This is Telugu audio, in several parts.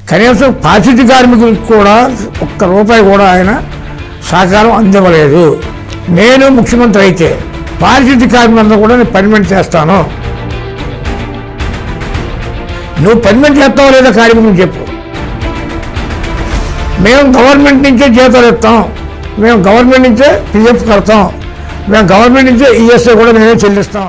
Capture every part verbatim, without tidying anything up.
కనీసం పారిశుద్ధ్య కార్మికులకు కూడా ఒక్క రూపాయి కూడా ఆయన సహకారం అందివ్వలేదు. నేను ముఖ్యమంత్రి అయితే పారిశుద్ధ్య కార్మికులందరూ కూడా నేను పర్మనెంట్ చేస్తాను. నువ్వు పర్మనెంట్ చేస్తావో లేదా కార్మికులు చెప్పు. మేము గవర్నమెంట్ నుంచే జీతాలు ఇస్తాం, మేము గవర్నమెంట్ నుంచే పిఎఫ్ కడతాం, మేము గవర్నమెంట్ నుంచే ఈఎస్ఐ కూడా మేమే చెల్లిస్తాం.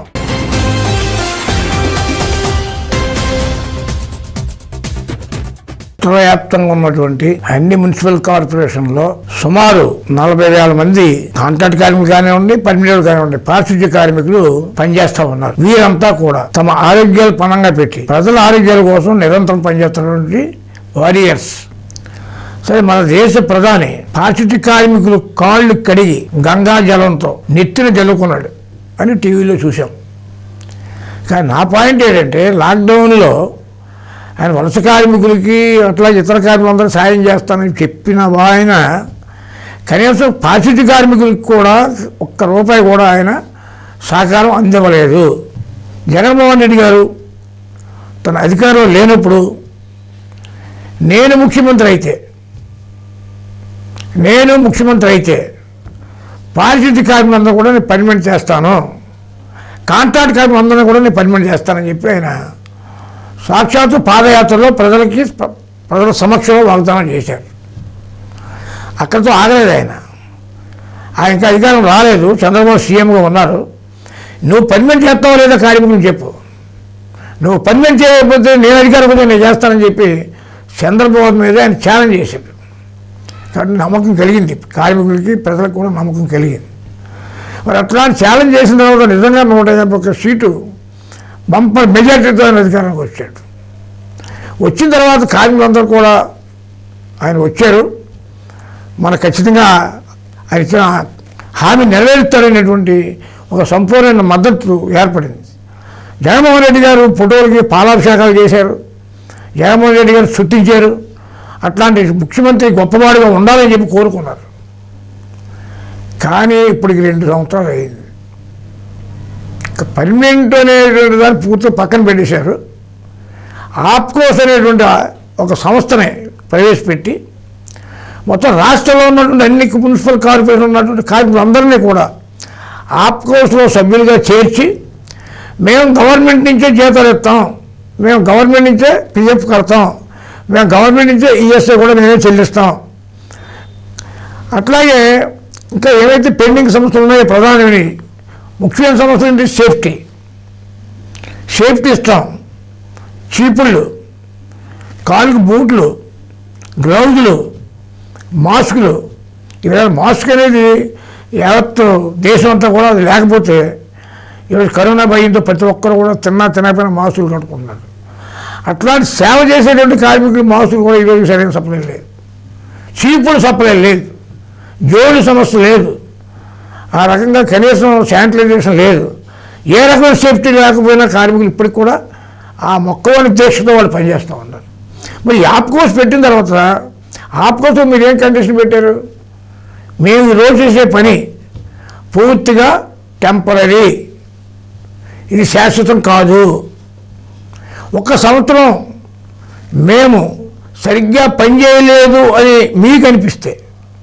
రాష్ట్ర వ్యాప్తంగా ఉన్నటువంటి అన్ని మున్సిపల్ కార్పొరేషన్లో సుమారు నలభై వేల మంది కాంట్రాక్ట్ కార్మికులు కానివ్వండి, పర్మనెంట్ కానివ్వండి, పారిశుద్ధ్య కార్మికులు పనిచేస్తా ఉన్నారు. వీరంతా కూడా తమ ఆరోగ్యాలు పణంగా పెట్టి ప్రజల ఆరోగ్యాల కోసం నిరంతరం పనిచేస్తున్నటువంటి వారియర్స్. సరే, మన దేశ ప్రధాని పారిశుద్ధ్య కార్మికులు కాళ్ళు కడిగి గంగా జలంతో నెత్తిన జల్లుకున్నాడు అని టీవీలో చూసాం. కానీ నా పాయింట్ ఏంటంటే, లాక్డౌన్లో ఆయన వలస కార్మికులకి అట్లా ఇతర కార్మికులందరూ సాయం చేస్తానని చెప్పిన ఆయన కనీసం పారిశుద్ధ్య కార్మికులకు కూడా ఒక్క రూపాయి కూడా ఆయన సహకారం అందివ్వలేదు. జగన్మోహన్ రెడ్డి గారు తన అధికారం లేనప్పుడు నేను ముఖ్యమంత్రి అయితే నేను ముఖ్యమంత్రి అయితే పారిశుద్ధ్య కార్మికులందరూ కూడా నేను పర్మనెంట్ చేస్తాను, కాంట్రాక్ట్ కార్మికులందరినీ కూడా నేను పర్మనెంట్ చేస్తానని చెప్పి ఆయన సాక్షాత్తు పాదయాత్రలో ప్రజలకి ప్రజల సమక్షంలో వాగ్దానం చేశారు. అక్కడితో ఆగలేదు ఆయన. ఆయనకి అధికారం రాలేదు, చంద్రబాబు సీఎంగా ఉన్నారు. నువ్వు పర్మనెంట్ చేస్తావో లేదా కార్మికులు చెప్పు. నువ్వు పర్మనెంట్ చేయకపోతే నేను అధికారం కూడా నేను చేస్తానని చెప్పి చంద్రబాబు మీద ఆయన ఛాలెంజ్ చేశాడు. కాబట్టి నమ్మకం కలిగింది, కార్మికులకి ప్రజలకు కూడా నమ్మకం కలిగింది. మరి అట్లా ఛాలెంజ్ చేసిన తర్వాత నిజంగా నూట యాభై ఒక్క సీటు బంపర్ మెజార్టీతో ఆయన అధికారానికి వచ్చాడు. వచ్చిన తర్వాత కార్మికులందరూ కూడా ఆయన వచ్చారు, మన ఖచ్చితంగా ఆయన ఇచ్చిన హామీ నెరవేరుస్తారనేటువంటి ఒక సంపూర్ణ మద్దతు ఏర్పడింది. జగన్మోహన్ రెడ్డి గారు ఫోటోలకి పాలాభిషేకాలు చేశారు, జగన్మోహన్ రెడ్డి గారు చుట్టించారు. అట్లాంటి ముఖ్యమంత్రి గొప్పవాడిగా ఉండాలని చెప్పి కోరుకున్నారు. కానీ ఇప్పటికి రెండు సంవత్సరాలు అయింది. పర్మనెంట్ అనేటువంటి దాన్ని పూర్తిగా పక్కన పెట్టేశారు. ఆప్కోస్ అనేటువంటి ఒక సంస్థని ప్రవేశపెట్టి మొత్తం రాష్ట్రంలో ఉన్నటువంటి అన్ని మున్సిపల్ కార్పొరేషన్ ఉన్నటువంటి కార్మికులందరినీ కూడా ఆప్కోస్లో సభ్యులుగా చేర్చి మేము గవర్నమెంట్ నుంచే జీతాలు ఇస్తాం, మేము గవర్నమెంట్ నుంచే పిఎఫ్ కడతాం, మేము గవర్నమెంట్ నుంచే ఈఎస్ఐ కూడా మేమే చెల్లిస్తాం. అట్లాగే ఇంకా ఏవైతే పెండింగ్ సమస్యలు ఉన్నాయో ప్రధానమైన ముఖ్యమైన సమస్య ఏంటి, సేఫ్టీ సేఫ్టీ ఇస్తాం. చీపుళ్ళు, కాళ్ళకు బూట్లు, గ్లౌజులు, మాస్కులు. ఇవాళ మాస్క్ అనేది యావత్ దేశం అంతా కూడా అది లేకపోతే ఈరోజు కరోనా భయంతో ప్రతి ఒక్కరు కూడా తిన్నా తినకపోయినా మాస్కులు కట్టుకుంటున్నారు. అట్లాంటి సేవ చేసేటువంటి కార్మికులు మాస్కులు కూడా ఈరోజు సరైన సప్లై లేదు, చీపుడు సప్లై లేదు, జోడు సమస్య లేదు, ఆ రకంగా కనీసం శానిటైజేషన్ లేదు. ఏ రకమైన సేఫ్టీ లేకపోయినా కార్మికులు ఇప్పటికి కూడా ఆ మొక్కవని దీక్షతో వాళ్ళు పనిచేస్తూ ఉన్నారు. మరి ఆప్కోస్ పెట్టిన తర్వాత ఆప్కోస్లో మీరు ఏం కండిషన్ పెట్టారు, మేము ఈరోజు చేసే పని పూర్తిగా టెంపరీ, ఇది శాశ్వతం కాదు. ఒక్క సంవత్సరం మేము సరిగ్గా పనిచేయలేదు అని మీకు అనిపిస్తే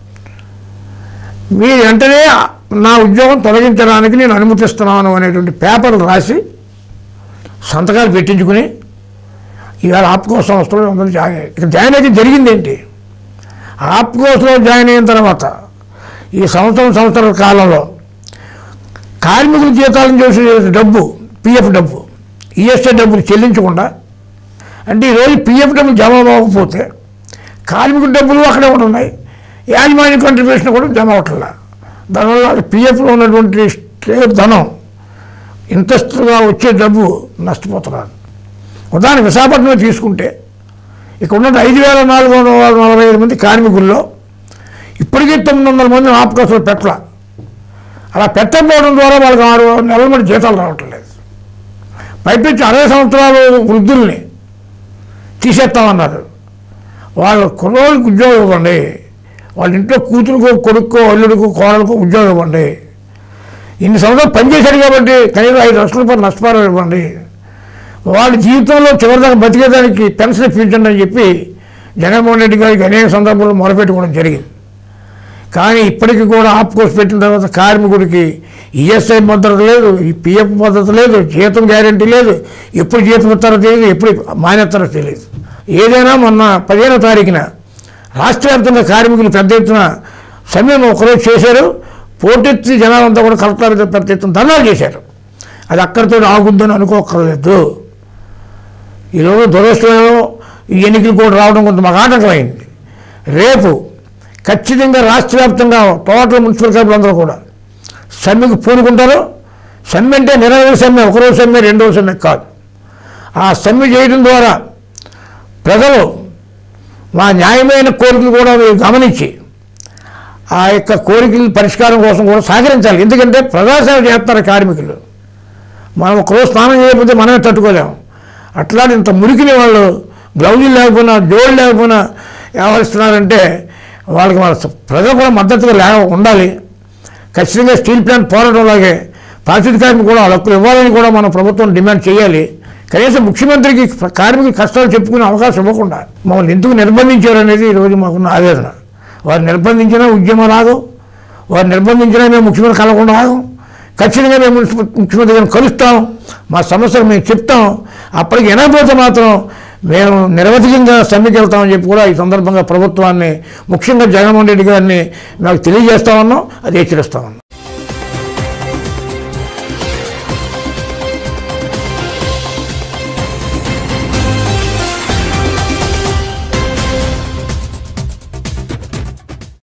మీరు వెంటనే నా ఉద్యోగం తొలగించడానికి నేను అనుమతిస్తున్నాను అనేటువంటి పేపర్లు రాసి సంతకాలు పెట్టించుకుని ఇవాళ ఆప్కో సంస్థలో అందరూ జాయిన్ అయ్యారు. ఇక జాయిన్ అయితే జరిగింది ఏంటి, ఆప్కోస్లో జాయిన్ అయిన తర్వాత ఈ సంవత్సరం సంవత్సరాల కాలంలో కార్మికుల జీతాలను చూసి డబ్బు, పిఎఫ్ డబ్బు, ఈఎస్ఐ డబ్బులు చెల్లించకుండా, అంటే ఈరోజు పిఎఫ్ డబ్బులు జమ అవ్వకపోతే కార్మికుల డబ్బులు అక్కడే ఉంటున్నాయి, యాజమాన్య కంట్రిబ్యూషన్ కూడా జమ అవట్లా. దానివల్ల పిఎఫ్లో ఉన్నటువంటి ధనం ఇంట్రెస్ట్గా వచ్చే డబ్బు నష్టపోతున్నారు. ఉదాహరణ విశాఖపట్నంలో తీసుకుంటే ఇక్కడ ఉన్న ఐదు వేల నాలుగు వందల నలభై ఐదు మంది కార్మికుల్లో ఇప్పటికీ తొమ్మిది వందల మంది ఆప్కోస్లో పెట్టాల. అలా పెట్టకపోవడం ద్వారా వాళ్ళకి ఆరు నెలల మంది జీతాలు రావటం లేదు. పైపించి అరవై సంవత్సరాలు వృద్ధుల్ని తీసేస్తామన్నారు. వాళ్ళ కుర్రోళ్ళకి ఉద్యోగం ఇవ్వండి, వాళ్ళ ఇంట్లో కూతురుకో కొడుక్కో అల్లుడికో కోడలకో ఉద్యోగం ఇవ్వండి. ఇన్ని సంవత్సరాలు పనిచేశారు కాబట్టి కనీసం ఐదు లక్షల రూపాయలు నష్టపరిహారం ఇవ్వండి. వాళ్ళ జీవితంలో చివరిదాకా బతికేదానికి పెన్షన్ ఇప్పించండి అని చెప్పి జగన్మోహన్ రెడ్డి గారికి అనేక సందర్భాల్లో మొరపెట్టుకోవడం జరిగింది. కానీ ఇప్పటికీ కూడా ఆప్కోస్ పెట్టిన తర్వాత కార్మికుడికి ఈఎస్ఐ భద్రత లేదు, ఈ పిఎఫ్ భద్రత లేదు, జీతం గ్యారెంటీ లేదు, ఎప్పుడు జీతం ఇస్తారో తెలియదు, ఎప్పుడు మానేస్తారో తెలియదు. ఏదైనా మొన్న పదిహేనో తారీఖున రాష్ట్ర వ్యాప్తంగా కార్మికులు పెద్ద ఎత్తున సమ్మెను ఒకరోజు చేశారు. పోటెత్తి జనాలంతా కూడా కలెక్టర్ పెద్ద ఎత్తున ధర్నాలు చేశారు. అది అక్కడితో ఆగుద్దని అనుకోకర్లేదు. ఈరోజు దురదృష్టంలో ఈ ఎన్నికలు కూడా రావడం కొంత మాకు ఆటంకమైంది. రేపు ఖచ్చితంగా రాష్ట్ర వ్యాప్తంగా టోటల్ మున్సిపల్ కార్మికులందరూ కూడా సమ్మెకు పూనుకుంటారు. సమ్మె అంటే నిరవధి సమ్మె, ఒకరోజు సమ్మె, రెండో సమ్మె కాదు. ఆ సమ్మె చేయడం ద్వారా ప్రజలు మా న్యాయమైన కోరికలు కూడా గమనించి ఆ యొక్క కోరికల పరిష్కారం కోసం కూడా సహకరించాలి. ఎందుకంటే ప్రజాసేవ చేస్తారు కార్మికులు. మనం ఒకరోజు స్నానం చేయకపోతే మనమే తట్టుకోలేము. అట్లాంటి ఇంత మురికిని వాళ్ళు గ్లౌజులు లేకపోయినా జోళ్ళు లేకపోయినా వ్యవహరిస్తున్నారంటే వాళ్ళకి వాళ్ళ ప్రజలు కూడా మద్దతుగా లే ఉండాలి. ఖచ్చితంగా స్టీల్ ప్లాంట్ పోరాటంలాగే పారిశుద్ధ్య కార్మికులు కూడా వాళ్ళ హక్కులు ఇవ్వాలని కూడా మన ప్రభుత్వం డిమాండ్ చేయాలి. కనీసం ముఖ్యమంత్రికి కార్మికుల కష్టాలు చెప్పుకునే అవకాశం ఇవ్వకుండా మమ్మల్ని ఎందుకు నిర్బంధించారనేది ఈరోజు మాకున్న ఆవేదన. వారు నిర్బంధించినా ఉద్యమం రాదు, వారు నిర్బంధించినా మేము ముఖ్యమంత్రి కలగకుండా ఆగం. ఖచ్చితంగా మేము ముఖ్యమంత్రి గారిని కలుస్తాం, మా సమస్యలు మేము చెప్తాం. అప్పటికి వినకపోతే మాత్రం మేము నిరవధికంగా సమ్మెకి వెళ్తామని చెప్పి కూడా ఈ సందర్భంగా ప్రభుత్వాన్ని, ముఖ్యంగా జగన్మోహన్ రెడ్డి గారిని నాకు తెలియజేస్తా ఉన్నాం, అది హెచ్చరిస్తా ఉన్నాం.